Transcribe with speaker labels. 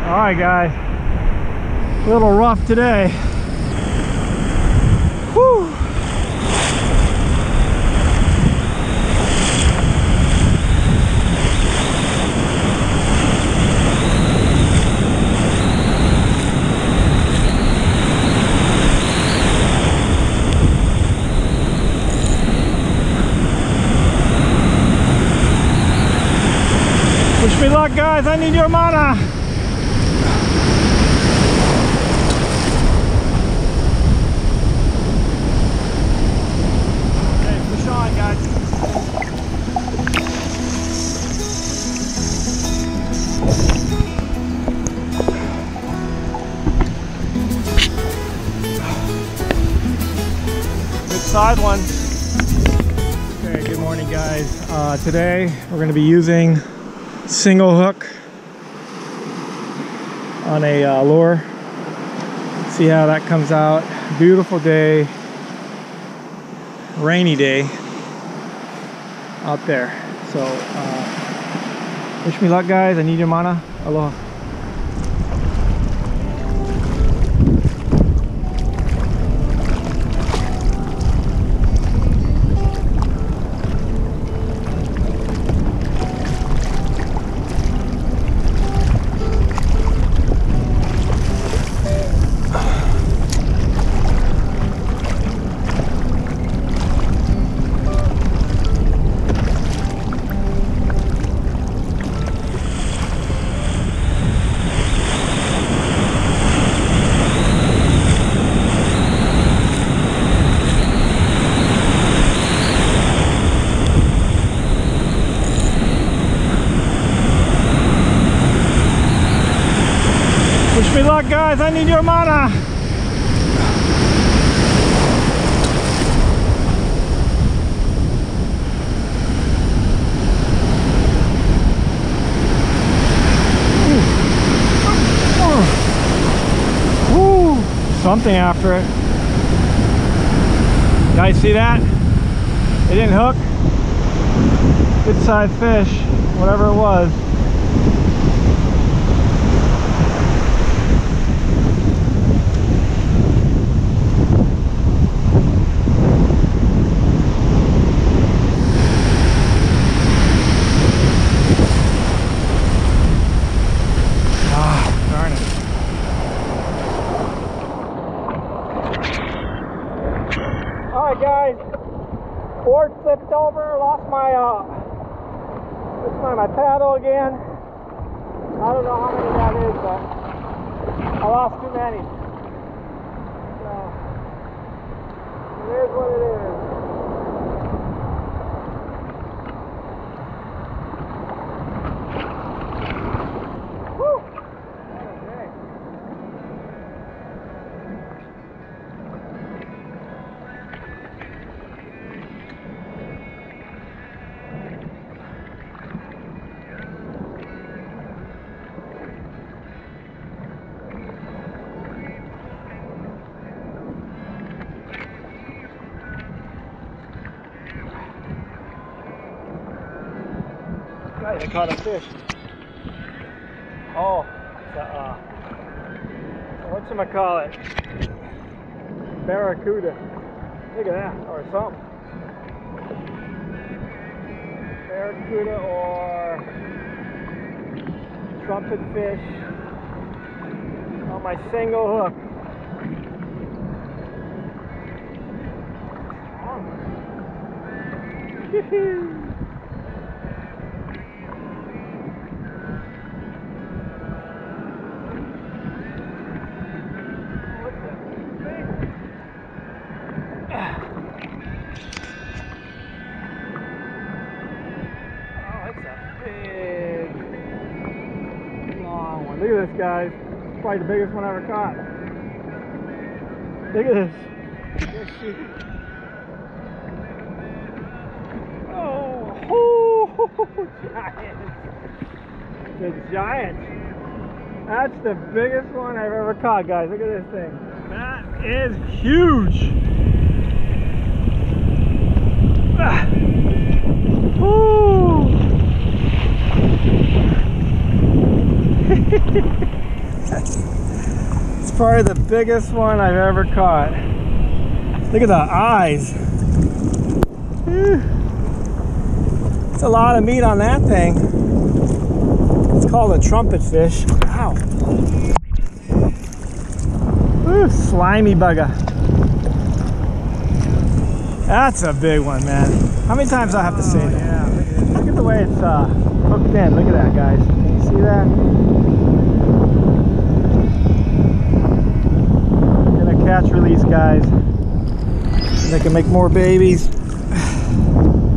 Speaker 1: Alright guys, a little rough today. Whew. Wish me luck guys, I need your mana. Side one. Okay, good morning guys. Today we're going to be using single hook on a lure. See how that comes out. Beautiful day, rainy day out there. So wish me luck guys. I need your mana. Aloha. Wish me luck guys, I need your mana. Woo. Something after it. Guys see that? It didn't hook. Good sized fish, whatever it was. Alright guys, board slipped over, lost my my paddle again. I don't know how many that is, but I lost too many. So it is what it is. I caught a fish. Oh, whatchamacallit? Barracuda. Look at that, or something. Barracuda or trumpet fish on my single hook. Oh. Look at this, guys. It's probably the biggest one I ever caught. Look at this. Oh, giant. The giant. That's the biggest one I've ever caught, guys. Look at this thing. That is huge. It's probably the biggest one I've ever caught. Look at the eyes. It's a lot of meat on that thing. It's called a trumpet fish. Ow. Ooh, slimy bugger. That's a big one, man. How many times do I have to say that? Yeah, look at the way it's hooked in. Look at that, guys. Can you see that? I'm gonna catch release, guys. They can make more babies.